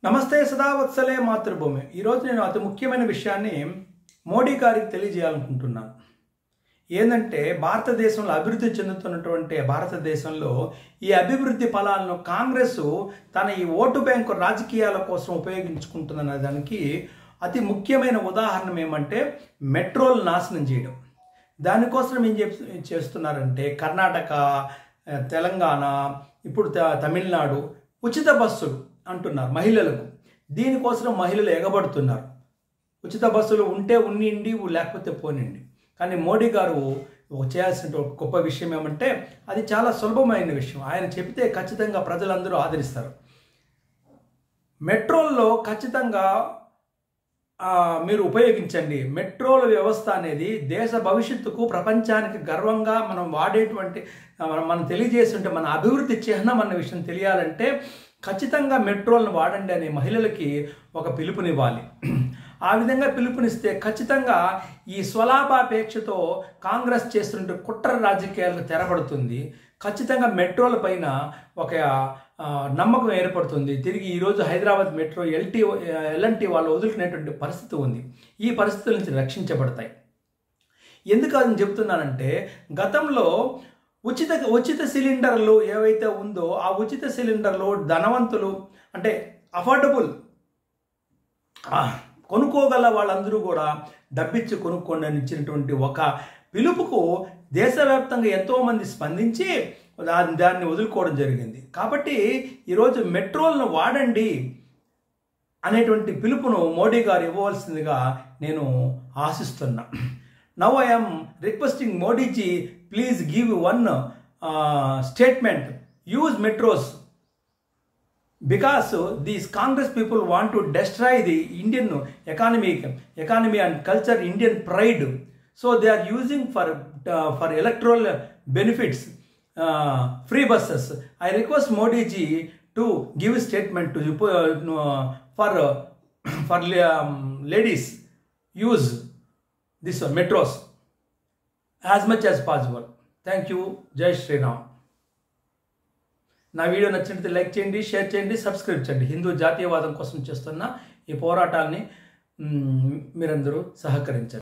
నమస్తే సదావత్సలే మాతృభూమి. ఈరోజు నేను అతి ముఖ్యమైన విషయాన్ని మోడీ గారికి తెలియజేయాలనుకుంటున్నాను. ఏంటంటే భారతదేశంలో అభివృద్ధి చెందుతున్నటువంటి భారతదేశంలో ఈ అభివృద్ధి ఫలాలను కాంగ్రెస్ తన ఈ ఓటు బ్యాంకు రాజకీయాల కోసం ఉపయోగించుకుంటుందనే దానికి అతి ముఖ్యమైన ఉదాహరణ ఏమంటే మెట్రోలు నాశనం చేయడం. దానికోసం ఏం చేస్తున్నారంటే కర్ణాటక, తెలంగాణ, ఇప్పుడు తమిళనాడు ఉచిత బస్సులు అంటున్నారు మహిళలకు. దీనికోసం మహిళలు ఎగబడుతున్నారు. ఉచిత బస్సులు ఉంటే ఉన్నిండి లేకపోతే పోనిండి. కానీ మోడీ గారు చేయాల్సిన గొప్ప విషయం ఏమంటే అది చాలా సులభమైన విషయం. ఆయన చెబితే ఖచ్చితంగా ప్రజలందరూ ఆదరిస్తారు. మెట్రోల్లో ఖచ్చితంగా మీరు ఉపయోగించండి. మెట్రోల వ్యవస్థ అనేది దేశ భవిష్యత్తుకు ప్రపంచానికి గర్వంగా మనం వాడేటువంటి మనం తెలియజేస్తుంటే మన అభివృద్ధి చిహ్నం అన్న విషయం తెలియాలంటే ఖచ్చితంగా మెట్రోలను వాడండి అనే మహిళలకి ఒక పిలుపునివ్వాలి. ఆ విధంగా పిలుపునిస్తే ఖచ్చితంగా ఈ స్వలాభాపేక్షతో కాంగ్రెస్ చేస్తున్న కుట్ర రాజకీయాలకు తెరపడుతుంది. ఖచ్చితంగా మెట్రోల పైన ఒక నమ్మకం ఏర్పడుతుంది. తిరిగి ఈరోజు హైదరాబాద్ మెట్రో ఎల్ఎన్టీ వాళ్ళు వదులుకునేటువంటి పరిస్థితి ఉంది. ఈ పరిస్థితుల నుంచి రక్షించబడతాయి. ఎందుకు అని చెప్తున్నానంటే గతంలో ఉచిత సిలిండర్లు ఏవైతే ఉందో ఆ ఉచిత సిలిండర్లు ధనవంతులు అంటే అఫోర్డబుల్ కొనుక్కోగల వాళ్ళందరూ కూడా డబ్బిచ్చి కొనుక్కోండి అని ఇచ్చినటువంటి ఒక పిలుపుకు దేశవ్యాప్తంగా ఎంతోమంది స్పందించి దాన్ని వదులుకోవడం జరిగింది. కాబట్టి ఈరోజు మెట్రోలను వాడండి అనేటువంటి పిలుపును మోడీ గారు ఇవ్వవలసిందిగా నేను ఆశిస్తున్నా. Now I am requesting Modi ji, please give one statement. Use metros because these Congress people want to destroy the Indian economy and culture, Indian pride. So they are using for electoral benefits free buses. I request Modi ji to give a statement to for ladies use this metros as much as possible. Thank you. Jai Shri Ram. నా video నచ్చినట్లయితే like చేయండి, share చేయండి, subscribe చేయండి. హిందూ జాతీయవాదం కోసం చేస్తున్న ఈ పోరాటాన్ని మీరందరూ సహకరించండి.